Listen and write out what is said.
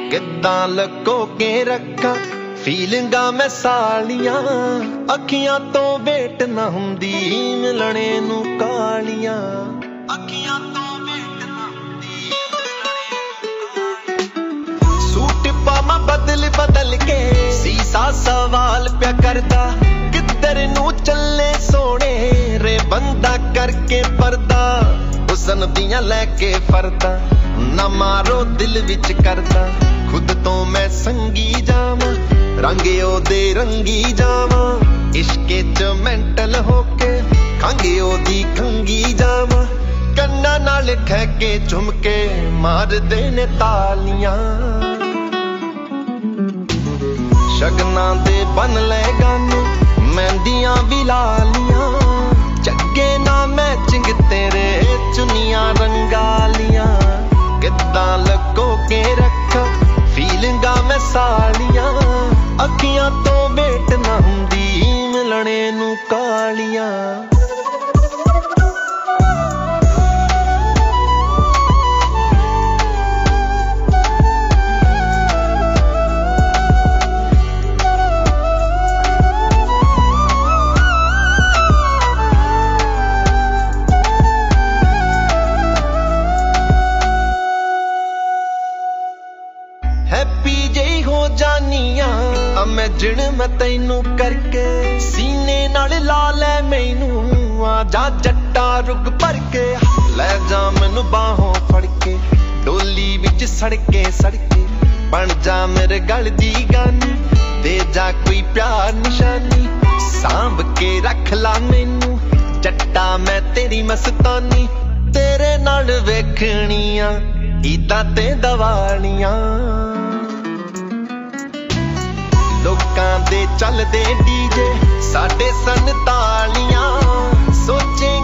किद्दां लको के रखा फीलिंगा मैं सालियां अखियां तो वेट ना हुंदी मिलने नू कालियां अखियां तो वेट ना हुंदी सूट पामा बदल बदल के सीसा सवाल प्या करदा किधर नू चले सोने रे बंदा करके पर्दा हुसन दियां लैके फरदा ना मारो दिल विच करदा खुद तो मैं संगी जावां रंगे ओदे रंगी जावां इश्के च मेंटल होके खंगे ओदी खंगी जावां कन्ना नाल ठहके झुमके मार देने तालियां शगना दे बन ले गाने मेहंदियां भी लालियां जगे ना मैचिंग तेरे चुनियां रंगालियां किद्दां लको के रखा फीलिंगा मैं सालियां अखियां तो वेट ना हुंदी मिलने नू कालियां हैप्पी जेही हो जानिया इमेजिन मैं तैनू करके सीने नाल ला ले मैनू आ जा जट्टा रुग भर के ले जा मैनू बाहों फड़ के डोली विच सड़के सड़के बन जा मेरे गल दी गानी दे जा कोई प्यार निशानी सांभ के रख ला मैनू जट्टा मैं तेरी मस्तानी तेरे नाल वेखणियां ईदां ते दवालियां लोकां दे चलदे डीजे साडे सन तालियां सोचे